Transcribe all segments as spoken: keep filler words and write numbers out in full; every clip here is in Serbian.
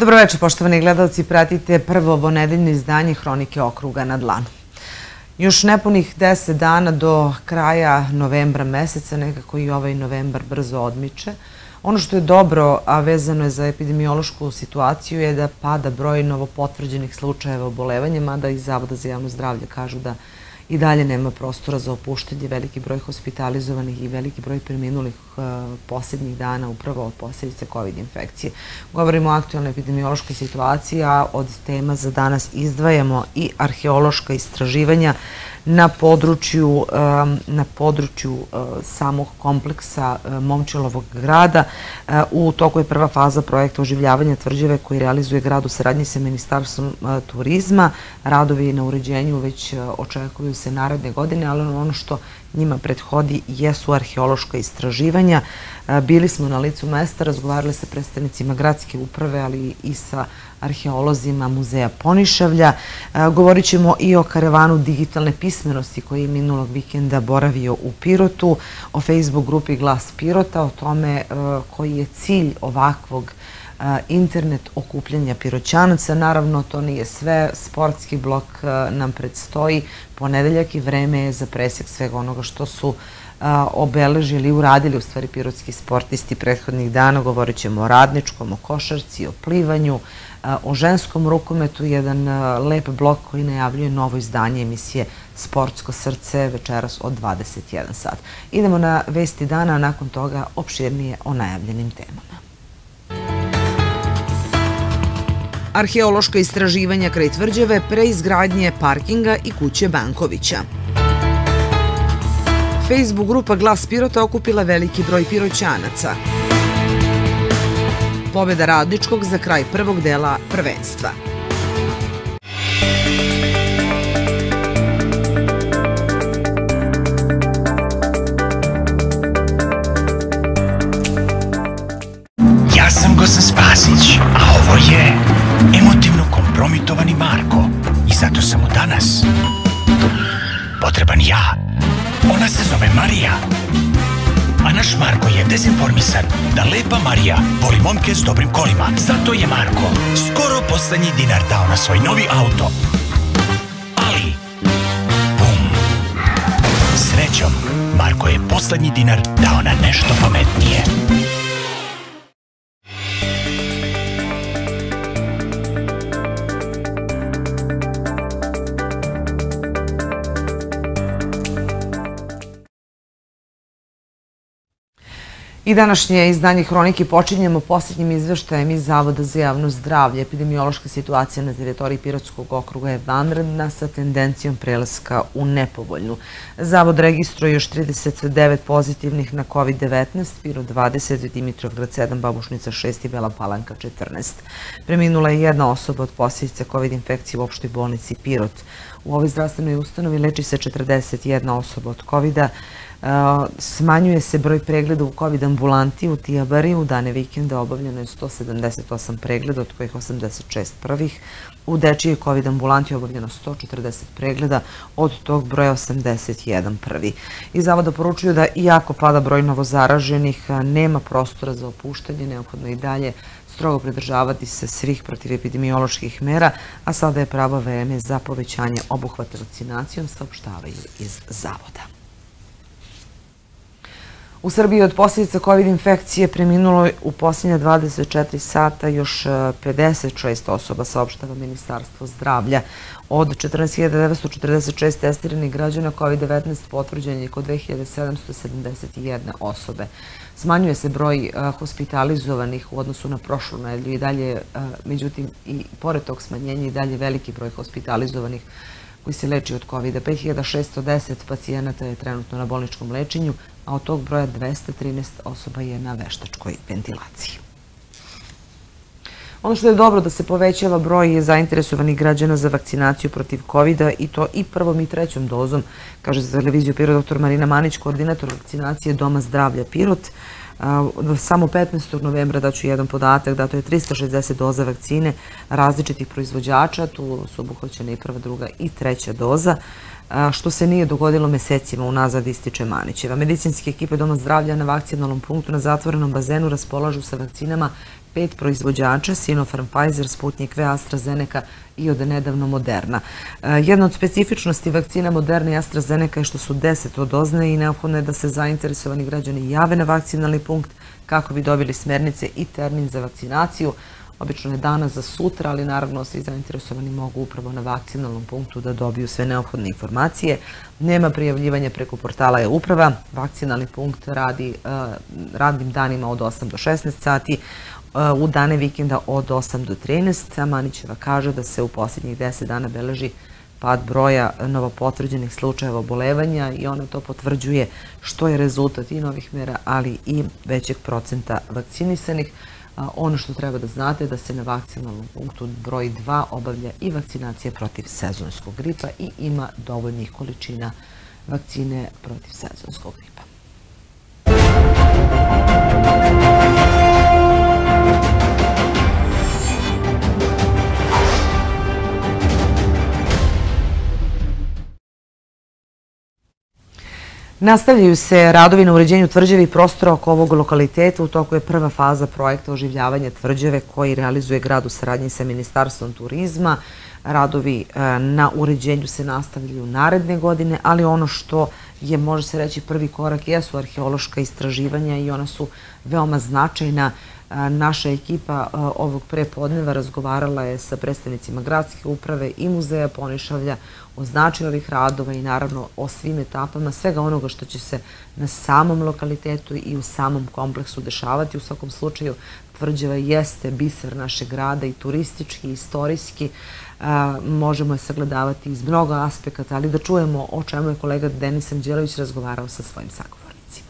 Dobro večer, poštovani gledalci, pratite prvo ovonedeljno izdanje Hronike okruga na dlanu. Još nepunih deset dana do kraja novembra meseca, nekako i ovaj novembar brzo odmiče. Ono što je dobro, a vezano je za epidemiološku situaciju, je da pada broj novopotvrđenih slučajeva obolevanja, mada i Zavoda za javno zdravlje kažu da i dalje nema prostora za opuštanje, veliki broj hospitalizovanih i veliki broj preminulih posljednjih dana upravo od posljedice COVID infekcije. Govorimo o aktualnoj epidemiološkoj situaciji, a od tema za danas izdvajamo i arheološka istraživanja na području, na području samog kompleksa Momčilovog grada. U toku je prva faza projekta oživljavanja tvrđave koji realizuje grad u saradnji sa Ministarstvom turizma. Radovi na uređenju već očekuju se naredne godine, ali ono što njima prethodi jesu arheološka istraživanja. Bili smo na licu mesta, razgovarali sa predstavnicima gradske uprave, ali i sa arheolozima muzeja Ponišavlja. Govorit ćemo i o karavanu digitalne pismenosti koji je minulog vikenda boravio u Pirotu, o Facebook grupi Glas Pirota, o tome koji je cilj ovakvog internet okupljanja Piroćanaca. Naravno, to nije sve. Sportski blok nam predstoji. Ponedeljak i vreme je za presjek svega onoga što su obeležili i uradili u stvari pirotski sportisti prethodnih dana. Govorit ćemo o radničkom, o košarci, o plivanju, o ženskom rukometu. Jedan lep blok koji najavljuje novo izdanje emisije Sportsko srce večeras od dvadeset jedan sat. Idemo na vesti dana, a nakon toga opširnije o najavljenim temama. Arheološka istraživanja kraj tvrđave, preizgradnje parkinga i kuće Bankovića. Facebook grupa Glas Pirota okupila veliki broj Piroćanaca. Pobjeda radničkog za kraj prvog dela prvenstva. Ja sam Gosan Spasić, a ovo je emotivno kompromitovani Marko. I zato sam mu danas potreban ja. Ona se zove Marija. A naš Marko je dezinformisan da lepa Marija voli momke s dobrim kolima. Zato je Marko skoro poslednji dinar dao na svoj novi auto. Ali, bum, srećom, Marko je poslednji dinar dao na nešto pametnije. I današnje izdanje Hronike počinjemo posljednjim izveštajem iz Zavoda za javno zdravlje. Epidemiološka situacija na teritoriji Pirotskog okruga je vanredna sa tendencijom prelaska u nepovoljnu. Zavod registruje još trideset devet pozitivnih na COVID devetnaest, Pirot dvadeset, Dimitrovgrad sedam, Babušnica šest i Bela Palanka četrnaest. Preminula je jedna osoba od posljedica COVID infekcije u opštoj bolnici Pirot. U ovoj zdravstvenoj ustanovi leči se četrdeset jedna osoba od COVID-a. Smanjuje se broj pregleda u COVID ambulanti u Tijabari. U dane vikenda obavljeno je sto sedamdeset osam pregleda, od kojih osamdeset šest prvih. U dečijoj COVID ambulanti je obavljeno sto četrdeset pregleda, od tog broja osamdeset jedan prvi. Iz Zavoda poručuju da iako pada broj novozaraženih, nema prostora za opuštanje, neophodno i dalje strogo pridržavati se svih protivepidemioloških mera, a sada je pravo vreme za povećanje obuhvata vakcinacijom, saopštavaju iz Zavoda. U Srbiji od posljedica COVID infekcije preminulo u posljednja dvadeset četiri sata još pedeset šest osoba, saopštava Ministarstvo zdravlja. Od četrnaest hiljada devetsto četrdeset šest testiranih građana COVID devetnaest potvrđen je kod dve hiljade sedamsto sedamdeset jedne osobe. Smanjuje se broj hospitalizovanih u odnosu na prošlu nedelju i dalje, međutim, i pored tog smanjenja i dalje veliki broj hospitalizovanih koji se leči od COVID-a. pet hiljada šesto deset pacijenata je trenutno na bolničkom lečenju, a od tog broja dvesta trinaest osoba je na veštačkoj ventilaciji. Ono što je dobro da se povećava broj zainteresovanih građana za vakcinaciju protiv COVID-a i to i prvom i trećom dozom, kaže za televiziju Pirot doktor Marina Manić, koordinator vakcinacije Doma zdravlja Pirot. Samo petnaestog novembra daću jedan podatak, dato je trista šezdeset doza vakcine različitih proizvođača, tu su obuhvaćene i prva, druga i treća doza, što se nije dogodilo mesecima unazad, ističe Manićeva. Medicinske ekipe Doma zdravlja na vakcinalnom punktu na zatvorenom bazenu raspolažu sa vakcinama pet proizvođača, Sinopharm, Pfizer, Sputnik V, AstraZeneca i od nedavno Moderna. Jedna od specifičnosti vakcina Moderna i AstraZeneca je što su desetodozne i neophodno je da se zainteresovani građani jave na vakcinalni punkt kako bi dobili smernice i termin za vakcinaciju. Obično je danas za sutra, ali naravno svi zainteresovani mogu upravo na vakcinalnom punktu da dobiju sve neophodne informacije. Nema prijavljivanja preko portala e-uprava. Vakcinalni punkt radi radnim danima od osam do šesnaest sati, u dane vikenda od osam do trinaest. Manićeva kaže da se u posljednjih deset dana beleži pad broja novopotvrđenih slučajeva obolevanja i ona to potvrđuje, što je rezultat i novih mera, ali i većeg procenta vakcinisanih. Ono što treba da znate je da se na vakcinalnom punktu broj dva obavlja i vakcinacija protiv sezonskog gripa i ima dovoljnih količina vakcine protiv sezonskog gripa. Nastavljaju se radovi na uređenju tvrđave i prostora oko ovog lokaliteta. U toku je prva faza projekta oživljavanja tvrđave koji realizuje grad u saradnji sa Ministarstvom turizma. Radovi na uređenju se nastavljaju naredne godine, ali ono što je, može se reći, prvi korak jesu arheološka istraživanja i ona su veoma značajna. Naša ekipa ovog prepodneva razgovarala je sa predstavnicima gradske uprave i muzeja Ponišavlja o značaju ovih radova i naravno o svim etapama, svega onoga što će se na samom lokalitetu i u samom kompleksu dešavati. U svakom slučaju, tvrđava jeste biser našeg grada i turistički, i istorijski. Možemo je sagledavati iz mnogo aspekata, ali da čujemo o čemu je kolega Denis Anđelović razgovarao sa svojim sagovornicima.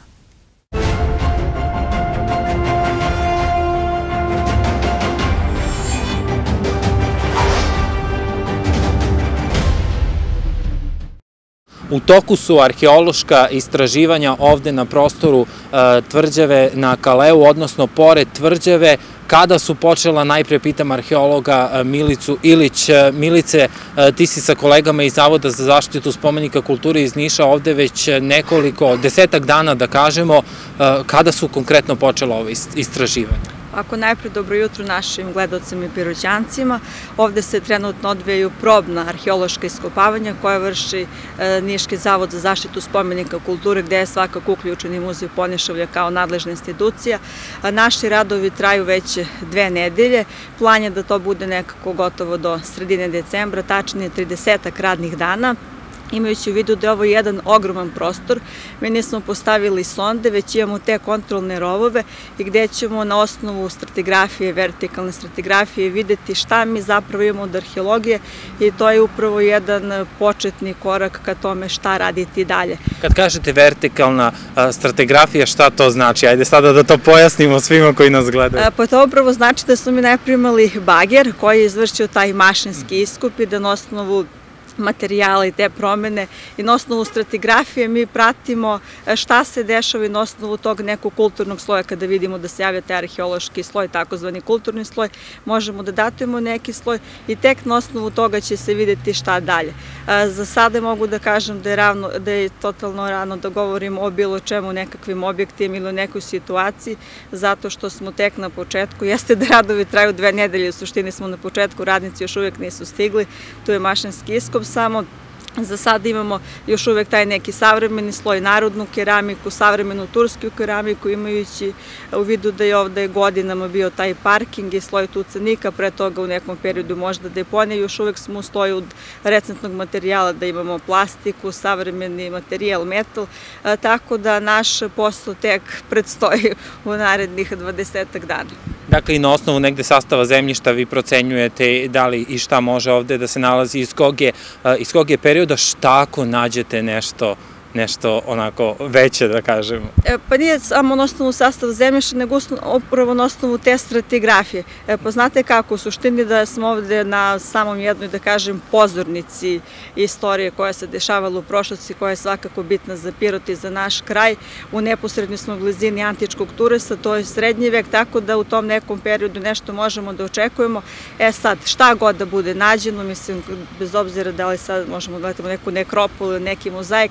U toku su arheološka istraživanja ovde na prostoru tvrđave na Kaleu, odnosno pored tvrđave. Kada su počela, najpre pitam arheologa Milicu Ilić. Milice, ti si sa kolegama iz Zavoda za zaštitu spomenika kulture iz Niša ovde već nekoliko, desetak dana da kažemo. Kada su konkretno počela ove istraživanja? Ako najpre dobro jutro našim gledalcima i Piroćancima. Ovde se trenutno odvijaju probna arheološka iskopavanja koja vrši Niški zavod za zaštitu spomenika kulture, gde je svakako uključen i muzej Ponišavlja kao nadležna institucija. Naši radovi traju već dve nedelje. Plan je da to bude nekako gotovo do sredine decembra, tačnije tridesetak radnih dana. Imajući u vidu da je ovo jedan ogroman prostor, mi nismo postavili sonde, već imamo te kontrolne rovove i gde ćemo na osnovu stratigrafije, vertikalne stratigrafije videti šta mi zapravo imamo od arheologije i to je upravo jedan početni korak ka tome šta raditi dalje. Kad kažete vertikalna stratigrafija, šta to znači? Ajde sada da to pojasnimo svima koji nas gledaju. Pa to upravo znači da smo mi najprije imali bager koji je izvršio taj mašinski iskup i da na osnovu materijala i te promene i na osnovu stratigrafije mi pratimo šta se dešava i na osnovu tog nekog kulturnog sloja kada vidimo da se javlja taj arheološki sloj, takozvani kulturni sloj, možemo da datujemo neki sloj i tek na osnovu toga će se videti šta dalje. Za sada mogu da kažem da je, ravno, da je totalno rano da govorimo o bilo čemu, nekakvim objektima ili o nekoj situaciji, zato što smo tek na početku. Jeste da radovi traju dve nedelje, u suštini smo na početku, radnici još uvijek nisu stigli, tu je mašinski iskop samo. Za sada imamo još uvek taj neki savremeni sloj, narodnu keramiku, savremenu tursku keramiku, imajući u vidu da je ovde godinama bio taj parking i sloj tucenika, pre toga u nekom periodu možda deponije, još uvek smo u sloju od recentnog materijala da imamo plastiku, savremeni materijal, metal, tako da naš posao tek predstoji u narednih dvadesetak dana. Dakle, i na osnovu negde sastava zemljišta vi procenjujete da li i šta može ovde da se nalazi, iz kog je, iz kog je perioda, šta ako nađete nešto nešto onako veće, da kažemo? Pa nije samo na osnovu sastava zemljišta, nego upravo na osnovu te stratigrafije. Pa znate kako, u suštini da smo ovde na samom jednoj, da kažem, pozornici istorije koja se dešavala u prošlosti, koja je svakako bitna za Pirot i za naš kraj. U neposrednoj smo blizini antičkog Turesa, to je srednji vek, tako da u tom nekom periodu nešto možemo da očekujemo. E sad, šta god da bude nađeno, mislim, bez obzira da li sad možemo da gledamo neku nekropolu, neki mozaik, nekakav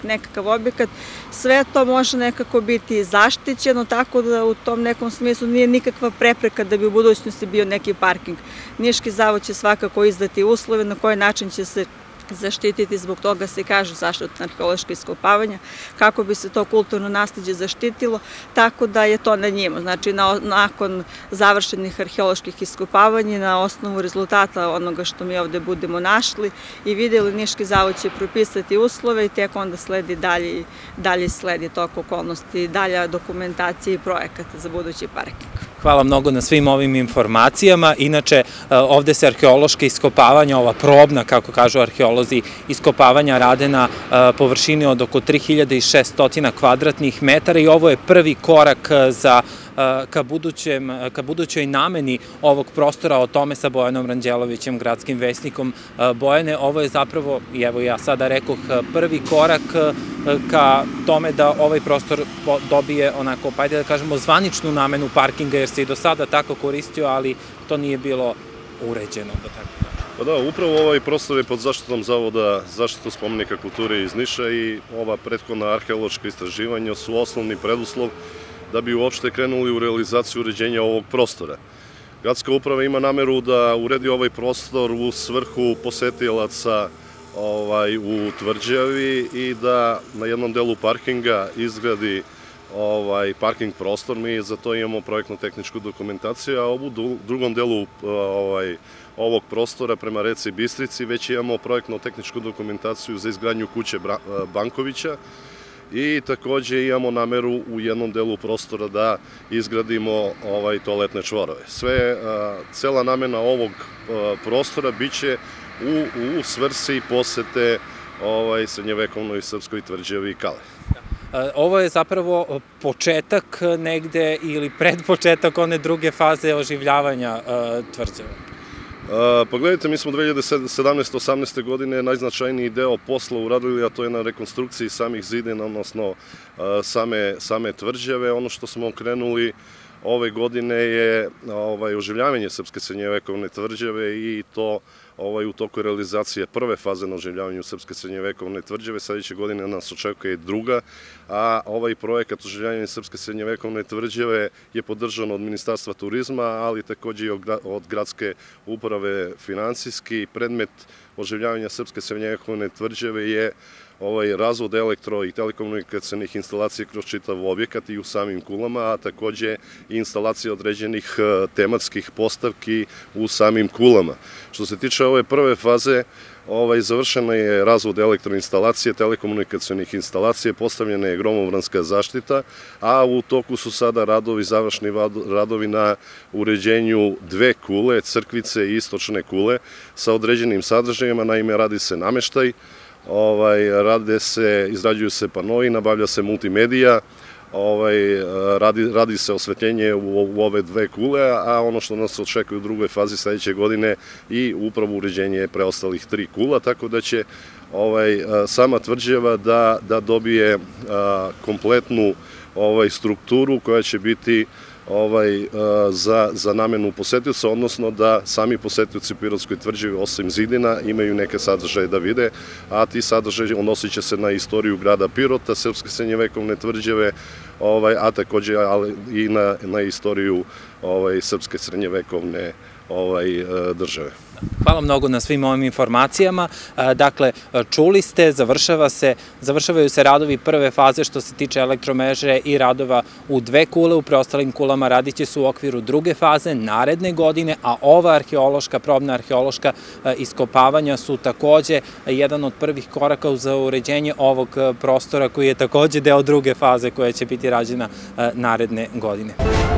objekat. Sve to može nekako biti zaštićeno, tako da u tom nekom smislu nije nikakva prepreka da bi u budućnosti bio neki parking. Niški zavod će svakako izdati uslove na koji način će se zaštititi, zbog toga se i kaže zaštitna arheološka iskopavanja, kako bi se to kulturno nasleđe zaštitilo, tako da je to na njima. Znači, nakon završenih arheoloških iskopavanja, na osnovu rezultata onoga što mi ovde budemo našli i videli, Niški zavod će propisati uslove i tek onda sledi dalje, dalje sledi tok okolnosti, dalja dokumentacija i projekata za budući parking. Hvala mnogo na svim ovim informacijama. Inače, ovde se arheološke iskopavanja, ova probna, kako kažu arheolozi, iskopavanja rade na površini od oko tri hiljade šesto kvadratnih metara i ovo je prvi korak za ka budućoj nameni ovog prostora. O tome sa Bojanom Ranđelovićem, gradskim vesnikom. Bojane, ovo je zapravo, i evo ja sada rekoh, prvi korak ka tome da ovaj prostor dobije onako, pa ajde da kažemo, zvaničnu namenu parkinga, jer se i do sada tako koristio, ali to nije bilo uređeno. Pa da, upravo ovaj prostor je pod zaštitom Zavoda zaštitu spomenika kulture iz Niša i ova prethodna arheološka istraživanja su osnovni preduslov da bi uopšte krenuli u realizaciju uređenja ovog prostora. Gradska uprava ima nameru da uredi ovaj prostor u svrhu posetilaca u Tvrđavi i da na jednom delu parkinga izgradi parking prostor. Mi za to imamo projektno-tehničku dokumentaciju, a u drugom delu ovog prostora prema reci Bistrici već imamo projektno-tehničku dokumentaciju za izgradnju kuće Bankovića i takođe imamo nameru u jednom delu prostora da izgradimo toaletne čvorove. Sve, cela namena ovog prostora biće u svrsi posete srednjevekovnoj srpskoj tvrđavi Kale. Ovo je zapravo početak negde ili predpočetak one druge faze oživljavanja Tvrđave. Pa gledajte, mi smo dve hiljade sedamnaeste osamnaeste godine najznačajniji deo posla uradili, a to je na rekonstrukciji samih zidina, odnosno same Tvrđave. Ono što smo krenuli ove godine je oživljavanje srpske srednjevekovne Tvrđave i to u toku realizacije prve faze na oživljavanju srpske srednjevekovne Tvrđave. Sledeće godine nas očekuje druga, a ovaj projekat oživljavanja srpske srednjevekovne Tvrđave je podržan od Ministarstva turizma, ali takođe i od Gradske uprave finansijski. Predmet oživljavanja srpske srednjevekovne Tvrđave je razvod elektro- i telekomunikacijnih instalacija kroz čitav objekat i u samim kulama, a takođe i instalacija određenih tematskih postavki u samim kulama. Što se tiče ove prve faze, završena je razvod elektroinstalacije, telekomunikacijnih instalacija, postavljena je gromobranska zaštita, a u toku su sada radovi, završni radovi na uređenju dve kule, crkvice i istočne kule, sa određenim sadržajima. Naime, radi se nameštaj, rade se, izrađuju se panoi, nabavlja se multimedija, radi se osvetljenje u ove dve kule, a ono što nas očekuje u drugoj fazi sledeće godine i upravo uređenje preostalih tri kula, tako da će sama Tvrđava da dobije kompletnu strukturu koja će biti za namenu posetioca, odnosno da sami posetioci u Pirotskoj Tvrđavi, osim zidina, imaju neke sadržaje da vide, a ti sadržaje odnosit će se na istoriju grada Pirota, srpske srednjevekovne Tvrđave, a takođe i na istoriju srpske srednjevekovne države. Hvala mnogo na svim ovim informacijama. Dakle, čuli ste, završavaju se radovi prve faze što se tiče elektromreže i radova u dve kule, u preostalim kulama radit će se u okviru druge faze naredne godine, a ova arheološka, probna arheološka iskopavanja su takođe jedan od prvih koraka za uređenje ovog prostora koji je takođe deo druge faze koja će biti rađena naredne godine.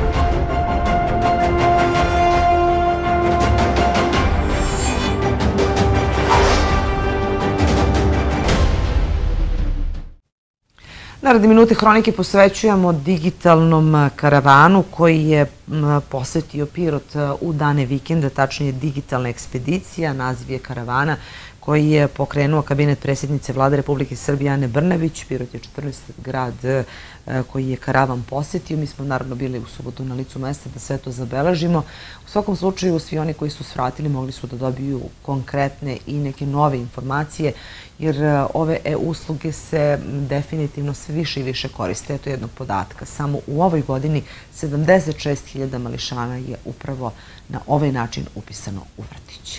Naredni minuti hronike posvećujemo digitalnom karavanu koji je posetio Pirot u dane vikenda, tačnije digitalna ekspedicija, naziv je karavana koji je pokrenuo kabinet predsjednice Vlade Republike Srbije Ane Brnabić. Pirot je četrnaesti grad koji je karavan posjetio. Mi smo naravno bili u subotu na licu mesta da sve to zabeležimo. U svakom slučaju, svi oni koji su svratili mogli su da dobiju konkretne i neke nove informacije, jer ove e-usluge se definitivno sve više i više koriste. Eto jednog podatka. Samo u ovoj godini sedamdeset šest hiljada mališana je upravo na ovaj način upisano u vrtić.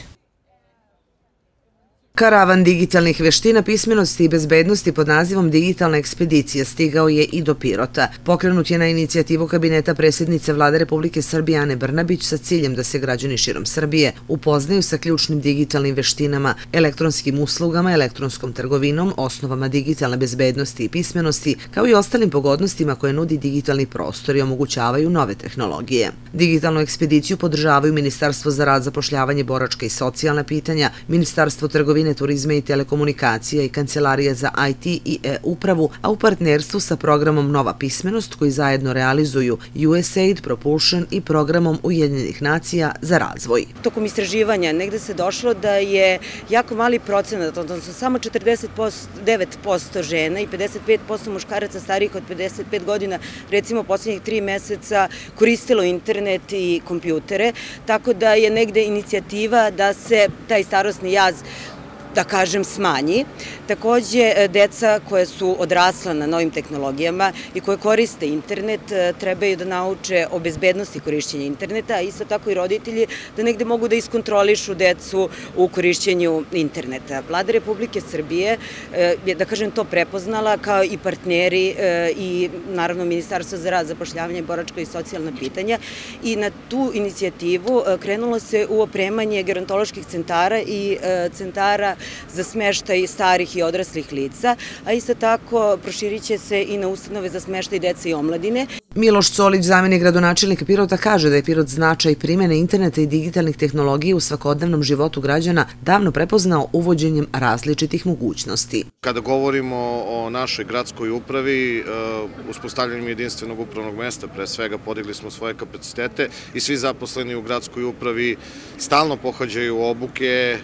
Karavan digitalnih veština, pismenosti i bezbednosti pod nazivom Digitalna ekspedicija stigao je i do Pirota. Pokrenut je na inicijativu kabineta predsjednice Vlade Republike Srbije Ane Brnabić sa ciljem da se građani širom Srbije upoznaju sa ključnim digitalnim veštinama, elektronskim uslugama, elektronskom trgovinom, osnovama digitalne bezbednosti i pismenosti, kao i ostalim pogodnostima koje nudi digitalni prostor i omogućavaju nove tehnologije. Digitalnu ekspediciju podržavaju Ministarstvo za rad, zapošljavanje, boračka i socijalna pitanja, Ministarstvo trgovine, turizma i telekomunikacija i Kancelarija za I T i e-upravu, a u partnerstvu sa programom Nova pismenost koji zajedno realizuju U S A I D, Propulsion i programom Ujedinjenih nacija za razvoj. Tokom istraživanja negde se došlo da je jako mali procenat, odnosno samo četrdeset devet posto žena i pedeset pet posto muškaraca starijih od pedeset pet godina, recimo posljednjih tri meseca koristilo internet i kompjutere, tako da je negde inicijativa da se taj starosni jaz, da kažem, smanji. Takođe, deca koja su odrasla na novim tehnologijama i koje koriste internet trebaju da nauče o bezbednosti korišćenja interneta, a isto tako i roditelji da negde mogu da iskontrolišu decu u korišćenju interneta. Vlada Republike Srbije je, da kažem, to prepoznala kao i partneri i naravno Ministarstvo za rad, zapošljavanje, boračka i socijalna pitanja i na tu inicijativu krenulo se u opremanje gerontoloških centara i centara za smeštaj starih i odraslih lica, a isto tako proširit će se i na ustanove za smeštaj dece i omladine. Miloš Colić, zamjenik gradonačelnika Pirota, kaže da je Pirot značaj primene interneta i digitalnih tehnologija u svakodnevnom životu građana davno prepoznao uvođenjem različitih mogućnosti. Kada govorimo o našoj gradskoj upravi, uspostavljanjem jedinstvenog upravnog mesta, pre svega podigli smo svoje kapacitete i svi zaposleni u gradskoj upravi stalno pohađaju obuke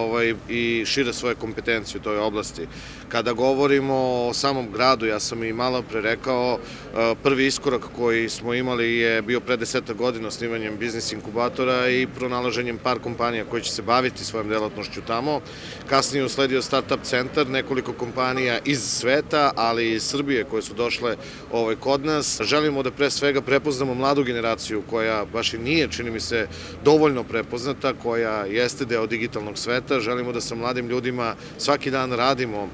i šire svoje kompetencije u toj oblasti. Kada govorimo o samom gradu, ja sam i malo pre rekao, prvi iskorak koji smo imali je bio pre desetak godina osnivanjem biznis inkubatora i pronalaženjem par kompanija koji će se baviti svojom delatnošću tamo. Kasnije usledio Startup centar, nekoliko kompanija iz sveta, ali i iz Srbije koje su došle kod nas. Želimo da pre svega prepoznamo mladu generaciju koja baš i nije, čini mi se, dovoljno prepoznata, koja jeste deo digitalnog sveta. Želimo da sa mladim ljudima svaki dan radimo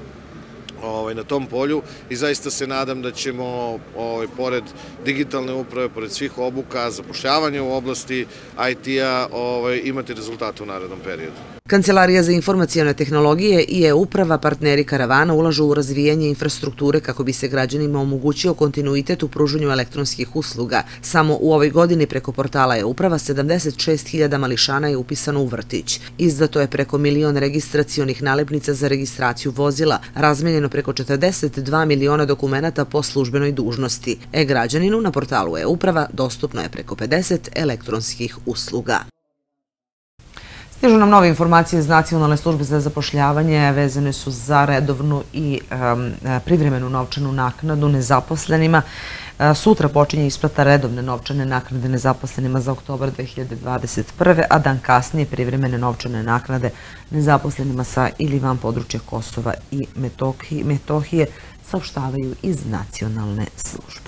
na tom polju i zaista se nadam da ćemo pored digitalne uprave, pored svih obuka, zapošljavanja u oblasti I T-a imati rezultate u narednom periodu. Kancelarija za informacione tehnologije i e-uprava, partneri karavana, ulažu u razvijanje infrastrukture kako bi se građanima omogućio kontinuitet u pružanju elektronskih usluga. Samo u ovoj godini preko portala e-uprava sedamdeset šest hiljada mališana je upisano u vrtić. Izdato je preko milion registracionih nalepnica za registraciju vozila, razmenjeno preko četrdeset dva miliona dokumenata po službenoj dužnosti. E-građaninu na portalu e-uprava dostupno je preko pedeset elektronskih usluga. Stižu nam nove informacije iz Nacionalne službe za zapošljavanje, vezane su za redovnu i privremenu novčanu naknadu nezaposlenima. Sutra počinje isplata redovne novčane naknade nezaposlenima za oktobar dve hiljade dvadeset prve. a dan kasnije privremene novčane naknade nezaposlenima sa ili van područja Kosova i Metohije, saopštavaju iz Nacionalne službe.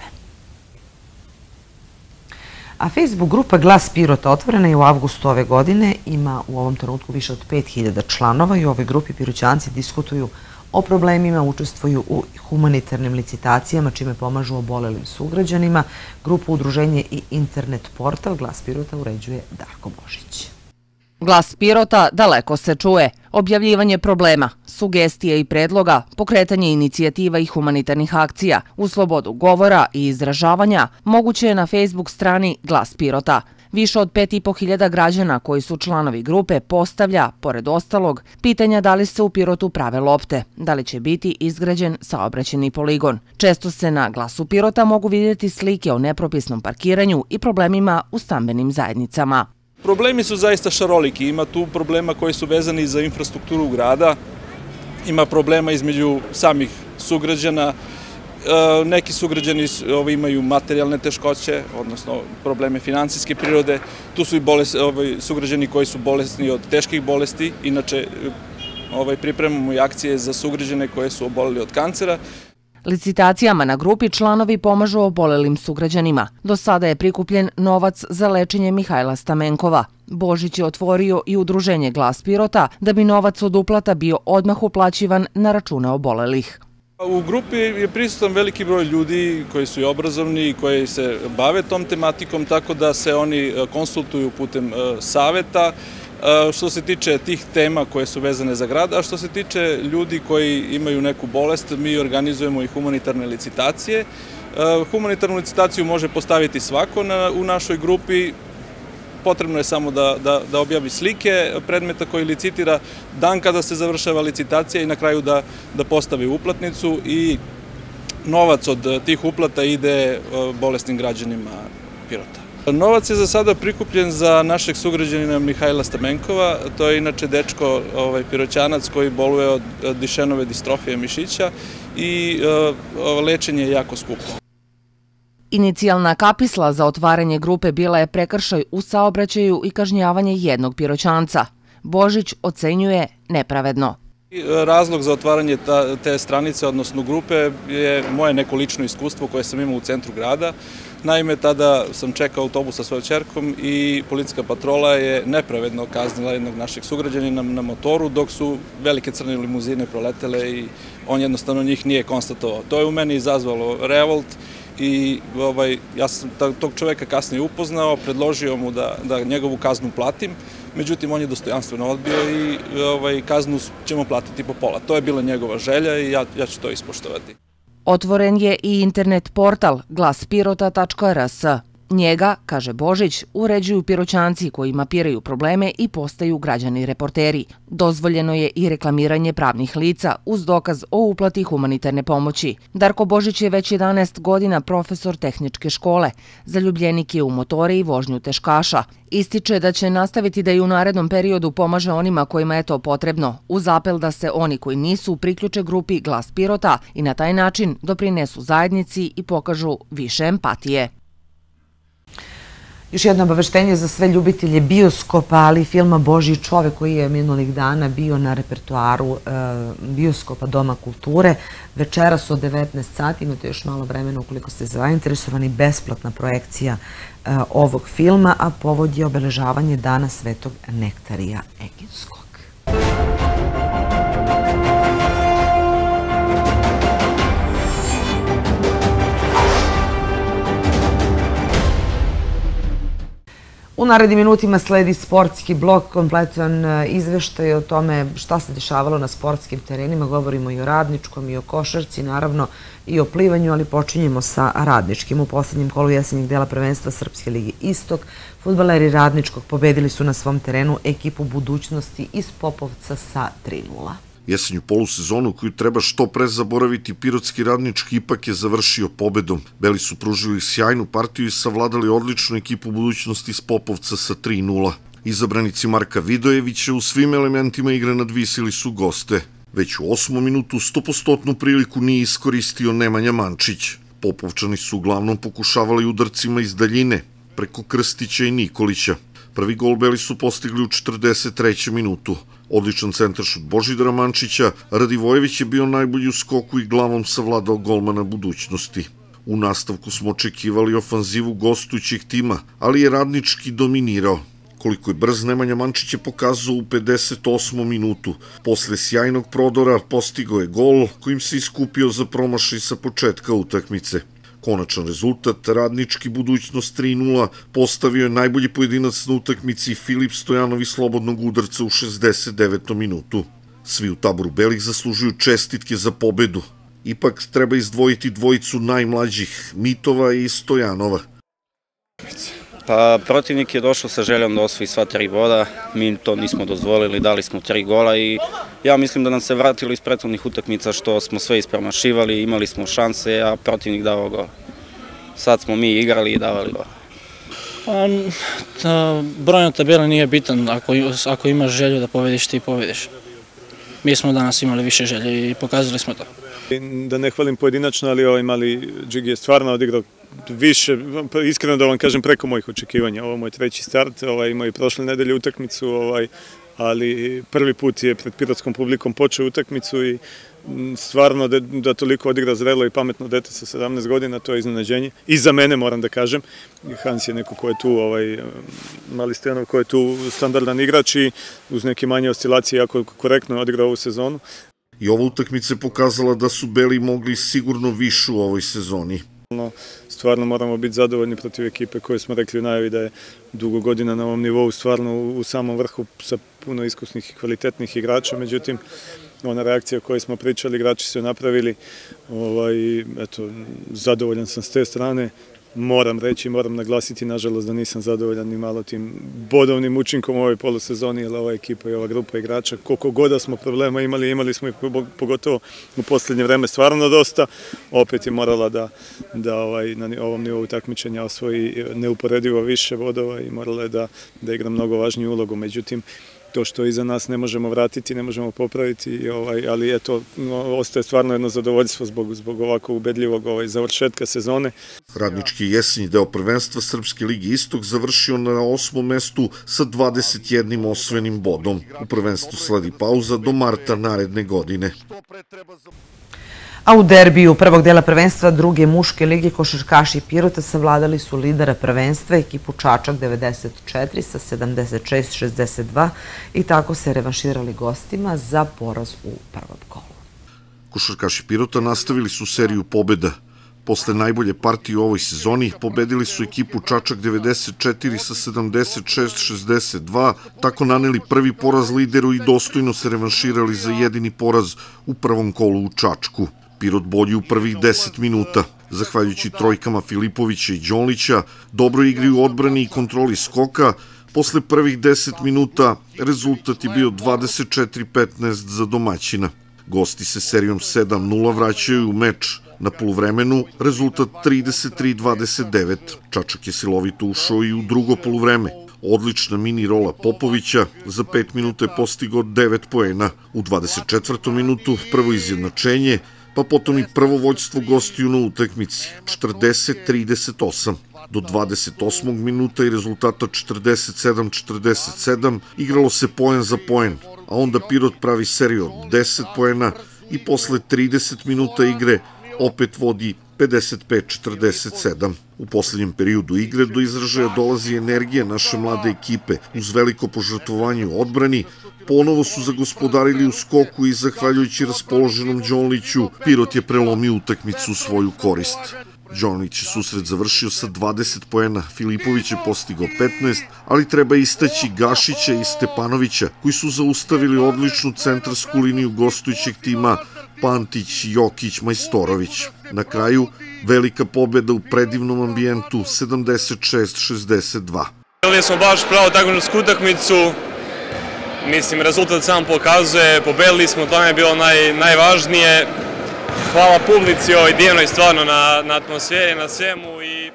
A Facebook grupa Glas Pirota otvorena je u avgustu ove godine, ima u ovom trenutku više od pet hiljada članova i u ovoj grupi Piroćanci diskutuju o problemima, učestvuju u humanitarnim licitacijama, čime pomažu obolelim sugrađanima. Grupu Udruženje i internet portal Glas Pirota uređuje Darko Božić. Glas Pirota daleko se čuje. Objavljivanje problema, sugestije i predloga, pokretanje inicijativa i humanitarnih akcija, u slobodu govora i izražavanja moguće je na Facebook strani Glas Pirota. Više od pet i po hiljada građana koji su članovi grupe postavlja, pored ostalog, pitanja da li se u Pirotu prave lopte, da li će biti izgrađen saobraćajni poligon. Često se na Glasu Pirota mogu vidjeti slike o nepropisnom parkiranju i problemima u stambenim zajednicama. Problemi su zaista šaroliki, ima tu problema koji su vezani za infrastrukturu grada, ima problema između samih sugrađana, neki sugrađani imaju materijalne teškoće, odnosno probleme finansijske prirode, tu su i sugrađani koji su bolesni od teških bolesti, inače pripremamo i akcije za sugrađane koje su oboleli od kancera. Licitacijama na grupi članovi pomažu obolelim sugrađanima. Do sada je prikupljen novac za lečenje Mihajla Stamenkova. Božić je otvorio i udruženje Glas Pirota da bi novac od uplata bio odmah uplaćivan na račune obolelih. U grupi je prisutan veliki broj ljudi koji su i obrazovni i koji se bave tom tematikom, tako da se oni konsultuju putem saveta što se tiče tih tema koje su vezane za grad, a što se tiče ljudi koji imaju neku bolest, mi organizujemo i humanitarne licitacije. Humanitarnu licitaciju može postaviti svako u našoj grupi, potrebno je samo da objavi slike predmeta koji licitira, dan kada se završava licitacija i na kraju da postavi uplatnicu i novac od tih uplata ide bolesnim građanima Pirota. Novac je za sada prikupljen za našeg sugrađanina Mihajla Stamenkova, to je inače dečko Piroćanac koji boluje od dišenove distrofije mišića i lečenje je jako skupo. Inicijalna kapisla za otvaranje grupe bila je prekršaj u saobraćaju i kažnjavanje jednog Piroćanca. Božić ocenjuje nepravedno. Razlog za otvaranje te stranice, odnosno grupe, je moje neko lično iskustvo koje sam imao u centru grada. Naime, tada sam čekao autobus sa svojom ćerkom i policijska patrola je nepravedno kaznila jednog našeg sugrađanina na motoru dok su velike crne limuzine proletele i on jednostavno njih nije konstatovao. To je u meni izazvalo revolt i ja sam tog čoveka kasnije upoznao, predložio mu da njegovu kaznu platim, međutim on je dostojanstveno odbio i kaznu ćemo platiti po pola. To je bila njegova želja i ja ću to ispoštovati. Otvoren je i internet portal glas pirota tačka r s. Njega, kaže Božić, uređuju Piroćanci koji mapiraju probleme i postaju građani reporteri. Dozvoljeno je i reklamiranje pravnih lica uz dokaz o uplati humanitarne pomoći. Darko Božić je već jedanaest godina profesor tehničke škole. Zaljubljenik je u motore i vožnju teškaša. Ističe da će nastaviti da i u narednom periodu pomaže onima kojima je to potrebno, uz apel da se oni koji nisu priključe grupi Glas Pirota i na taj način doprinesu zajednici i pokažu više empatije. Još jedno obaveštenje za sve ljubitelje bioskopa, ali filma Božji čovek koji je minulih dana bio na repertoaru bioskopa Doma kulture. Večeras od devetnaest sati, imate još malo vremena ukoliko ste zainteresovani, besplatna projekcija ovog filma, a povod je obeležavanje Dana Svetog Nektarija Eginskog. U narednim minutima sledi sportski blok, kompletan izveštaj o tome šta se dešavalo na sportskim terenima. Govorimo i o Radničkom, i o košarci, naravno i o plivanju, ali počinjemo sa Radničkim. U poslednjem kolu jesenjeg dela prvenstva Srpske lige Istok, fudbaleri Radničkog pobedili su na svom terenu ekipu Budućnosti iz Popovca sa tri nula. Jesenju polusezonu koju treba što pre zaboraviti, pirotski Radnički ipak je završio pobedom. Beli su pružili sjajnu partiju i savladali odličnu ekipu Budućnosti iz Popovca sa tri nula. Izabranici Marka Vidojevića u svim elementima igre nadvisili su goste. Već u osmom minutu stopostotnu priliku nije iskoristio Nemanja Mančić. Popovčani su uglavnom pokušavali udarcima iz daljine, preko Krstića i Nikolića. Prvi gol Beli su postigli u četrdeset trećem minutu. Odličan centaršut Božidara Mančića, Radivojević je bio najbolji u skoku i glavom savladao golmana Budućnosti. U nastavku smo očekivali ofanzivu gostujućih tima, ali je Radnički dominirao. Koliko je brz Nemanja Mančić je pokazao u pedeset osmom minutu. Posle sjajnog prodora postigao je gol kojim se iskupio za promašaj sa početka utakmice. Konačan rezultat, Radnički Budućnost tri nula, postavio je najbolji pojedinac na utakmici Filip Stojanov iz slobodnog udarca u šezdeset devetom minutu. Svi u taboru Belih zaslužuju čestitke za pobedu. Ipak treba izdvojiti dvojicu najmlađih, Mitova i Stojanova. Pa protivnik je došao sa željom da osvoji sva tri boda, mi to nismo dozvolili, dali smo tri gola i ja mislim da nam se vratilo iz prethodnih utakmica što smo sve ispromašivali, imali smo šanse, a protivnik dao gol. Sad smo mi igrali i davali gol. Broj na tabeli nije bitan, ako imaš želju da pobediš, ti pobediš. Mi smo danas imali više želje i pokazali smo to. Da ne hvalim pojedinačno, ali ovaj mali Džigi je stvarno odigrao više, iskreno da vam kažem, preko mojih očekivanja. Ovo je moj treći start, imao je prošle nedelje utakmicu, ali prvi put je pred pirotskom publikom počeo utakmicu i stvarno da toliko odigra zrelo i pametno dete sa sedamnaest godina, to je iznenađenje. I za mene, moram da kažem. Hans je neko ko je tu, Mali Stojanov, ko je tu standardan igrač i uz neke manje oscilacije jako korektno odigrao ovu sezonu. I ova utakmica je pokazala da su Beli mogli sigurno više u ovoj sezoni. Stvarno moramo biti zadovoljni protiv ekipe koje smo rekli u najavi da je dugo godina na ovom nivou, stvarno u samom vrhu sa puno iskusnih i kvalitetnih igrača, međutim ona reakcija o kojoj smo pričali, igrači su je napravili, zadovoljan sam s te strane. Moram reći, moram naglasiti, nažalost, da nisam zadovoljan ni malo tim bodovnim učinkom u ovoj polusezoni, jer ova ekipa i ova grupa igrača, koliko god smo problema imali, imali smo ih pogotovo u posljednje vreme stvarno dosta, opet je morala da na ovom nivou takmičenja osvoji neuporedivo više bodova i morala je da igra mnogo važniju ulogu. Međutim, to što iza nas ne možemo vratiti, ne možemo popraviti, ali eto, ostaje stvarno jedno zadovoljstvo zbog ovako ubedljivog završetka sezone. Radnički jesenji deo prvenstva Srpske ligi Istok završio na osmom mestu sa dvadeset jednim osvojenim bodom. U prvenstvu sledi pauza do marta naredne godine. A u derbiju prvog dela prvenstva druge muške lige košarkaši Pirota savladali su lidera prvenstva, ekipu Čačak devedeset četiri sa sedamdeset šest šezdeset dva i tako se revanširali gostima za poraz u prvom kolu. Košarkaši Pirota nastavili su seriju pobjeda. Posle najbolje partije u ovoj sezoni pobedili su ekipu Čačak devedeset četiri sa sedamdeset šest šezdeset dva, tako naneli prvi poraz lideru i dostojno se revanširali za jedini poraz u prvom kolu u Čačku. Pirot bolji u prvih deset minuta. Zahvaljujući trojkama Filipovića i Đonlića, dobroj igri u odbrani i kontroli skoka, posle prvih deset minuta rezultat je bio dvadeset četiri petnaest za domaćina. Gosti se serijom sedam nula vraćaju u meč. Na poluvremenu rezultat trideset tri dvadeset devet. Čačak je silovito ušao i u drugo poluvreme. Odlična mini rola Popovića, za pet minuta je postigao devet poena. U dvadeset četvrtom minutu prvo izjednačenje, pa potom i prvo vođstvo gostiju na utakmici, četrdeset trideset osam. Do dvadeset osmog minuta i rezultata četrdeset sedam četrdeset sedam igralo se poen za poen, a onda Pirot pravi seriju od deset poena i posle trideset minuta igre opet vodi pedeset pet četrdeset sedam. U poslednjem periodu igre do izražaja dolazi energija naše mlade ekipe. Uz veliko požrtvovanje u odbrani, ponovo su zagospodarili u skoku i zahvaljujući raspoloženom Đonliću, Pirot je prelomio utakmicu u svoju korist. Đonlić je susret završio sa dvadeset poena, Filipović je postigao petnaest, ali treba istaći Gašića i Stepanovića, koji su zaustavili odličnu centarsku liniju gostujućeg tima Pantić, Jokić, Majstorović. Na kraju, velika pobjeda u predivnom ambijentu, sedamdeset šest šezdeset dva. Imali smo baš pravo takmičarsku utakmicu, mislim, rezultat sam pokazuje, pobedili smo, to je bilo najvažnije. Hvala publici ovoj divnoj stvarno na atmosferi, na svemu i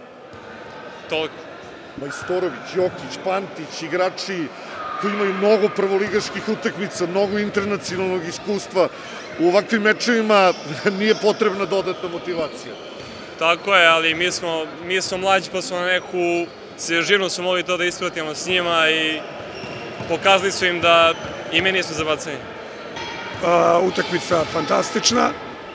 toliko. Majstorović, Jokić, Pantić, igrači koji imaju mnogo prvoligaških utakmica, mnogo internacionalnog iskustva. U ovakvim mečevima nije potrebna dodatna motivacija. Tako je, ali mi smo mlađi pa smo na neku svježinu smo mogli to da ispratimo s njima i pokazali su im da i mi nismo zabacani. Utakmica fantastična.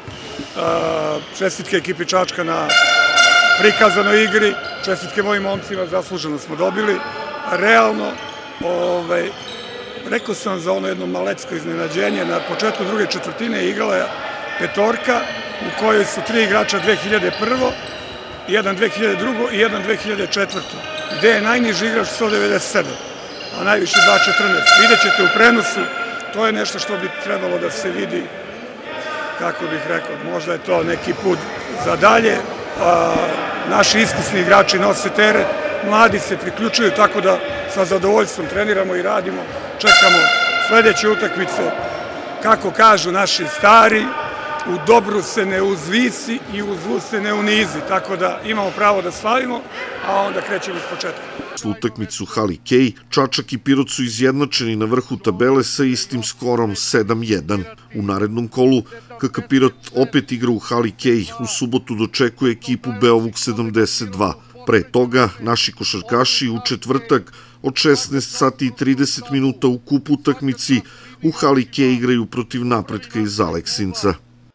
Čestitke ekipi Čačka na prikazanoj igri, čestitke mojim momcima, zasluženo smo dobili. Realno, rekao sam za ono jedno malecko iznenađenje, na početku druge četvrtine igrala je petorka u kojoj su tri igrača dve hiljade prve, jedan dve hiljade druge i jedan dve hiljade četvrte gde je najniži igrač sto devedeset sedam, a najviši dva četrnaest. Vidjet ćete u prenosu, to je nešto što bi trebalo da se vidi, kako bih rekao, možda je to neki put za dalje. Naši iskusni igrači nose teret, mladi se priključuju, tako da sa zadovoljstvom treniramo i radimo, čekamo sledeće utakmice. Kako kažu naši stari, u dobru se ne uzvisi i u zlu se ne unizi, tako da imamo pravo da slavimo, a onda krećemo iz početka. Utakmicu u hali Kej, Čačak i Pirot su izjednačeni na vrhu tabele sa istim skorom sedam jedan. U narednom kolu K K Pirot opet igra u hali Kej, u subotu dočekuje ekipu Beovuk sedamdeset dva. Pre toga, naši košarkaši u četvrtak od šesnaest sati i trideset minuta u kup utakmici u hali Kej igraju protiv Napretka iz Aleksinca.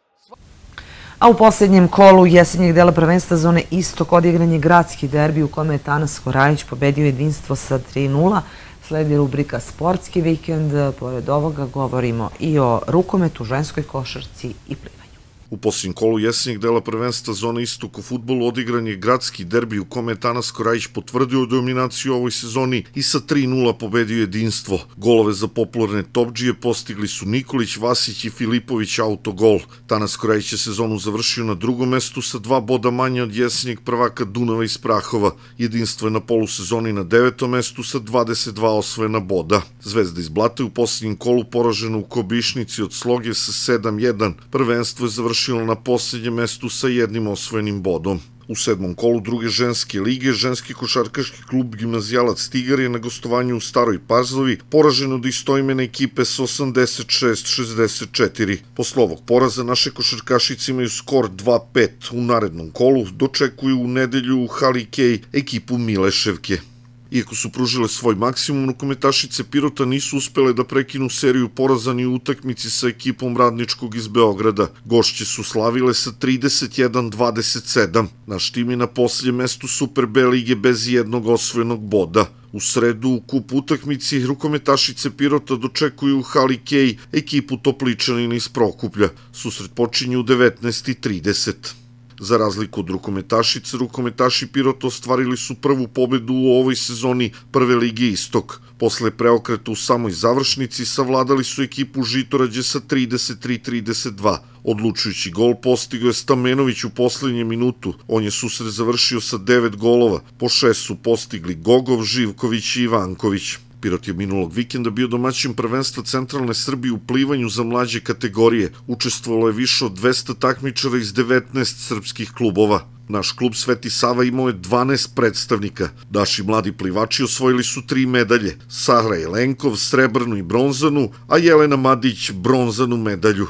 A u posljednjem kolu jesenjeg dela prvenstva zone Istok odigran je gradski derbi u kome je Tanas Korajić pobedio jedinstvo sa tri nula. Sledi rubrika Sportski vikend. Pored ovoga govorimo i o rukometu, ženskoj košarci i plivanju. U posljednjem kolu jesenjeg dela prvenstva zone Istok u fudbalu odigran je gradski derbi u kome je Tanas Korajić potvrdio dominaciju u ovoj sezoni i sa tri nula pobedio jedinstvo. Golove za popularne topdžije postigli su Nikolić, Vasić i Filipović autogol. Tanas Korajić je sezonu završio na drugom mestu sa dva boda manje od jesenjeg prvaka Dunava iz Prahova. Jedinstvo je na polusezoni na devetom mestu sa dvadeset dva osvojena boda. Zvezda iz Blata u posljednjem kolu poražena u Kobišnici od Sloge sa sedam jedan. Prvenstvo je završio na posljednjem mestu sa jednim osvojenim bodom. U sedmom kolu druge ženske lige, ženski košarkaški klub Gimnazijalac Tigar je na gostovanju u Staroj Pazovi poražen od istoimene ekipe s osamdeset šest šezdeset četiri. Posle ovog poraza naše košarkašice imaju skor dva pet. U narednom kolu dočekuju u nedelju u hali Kej ekipu Mileševke. Iako su pružile svoj maksimum, rukometašice Pirota nisu uspele da prekinu seriju poraza ni u utakmici sa ekipom Radničkog iz Beograda. Gošće su slavile sa trideset jedan dvadeset sedam. Naš tim je na posljednjem mestu Super B lige bez jednog osvojenog boda. U sredu u kup utakmici rukometašice Pirota dočekuju u hali Kej ekipu Topličanina iz Prokuplja. Susret počinje u devetnaest i trideset. Za razliku od rukometašice, rukometaši Pirota ostvarili su prvu pobedu u ovoj sezoni Prve lige Istok. Posle preokreta u samoj završnici savladali su ekipu Žitorađe sa trideset tri trideset dva. Odlučujući gol postigao je Stamenović u poslednjem minutu. On je susret završio sa devet golova. Po šest su postigli Gogov, Živković i Ivanković. Pirot je minulog vikenda bio domaćin prvenstva Centralne Srbije u plivanju za mlađe kategorije. Učestvovalo je više od dvesta takmičara iz devetnaest srpskih klubova. Naš klub Sveti Sava imao je dvanaest predstavnika. Naši mladi plivači osvojili su tri medalje. Sara Jelenkov, srebrnu i bronzanu, a Jelena Madić bronzanu medalju.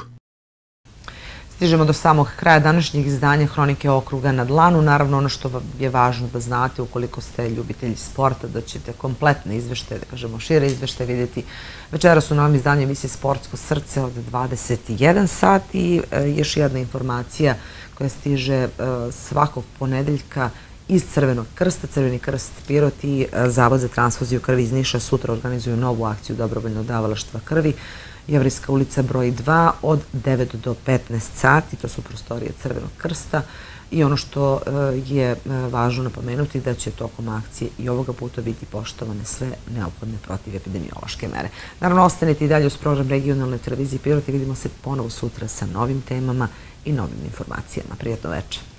Stižemo do samog kraja današnjeg izdanja Hronike okruga na dlanu. Naravno, ono što je važno da znate, ukoliko ste ljubitelji sporta, da ćete kompletne izveštaje, da kažemo šire izveštaje vidjeti večeras u novom izdanju emisije Sportsko srce od dvadeset jedan sat i još jedna informacija koja stiže svakog ponedeljka iz Crvenog krsta. Crveni krst Pirot i Zavod za transfuziju krvi iz Niša sutra organizuju novu akciju dobrovoljnog davalaštva krvi. Jevrejska ulica broj dva od devet do petnaest sati, to su prostorije Crvenog krsta i ono što je važno napomenuti da će tokom akcije i ovoga puta biti poštovane sve neophodne protivepidemiološke mere. Naravno, ostanite i dalje uz program regionalne televizije Pirot i vidimo se ponovo sutra sa novim temama i novim informacijama. Prijatno večer.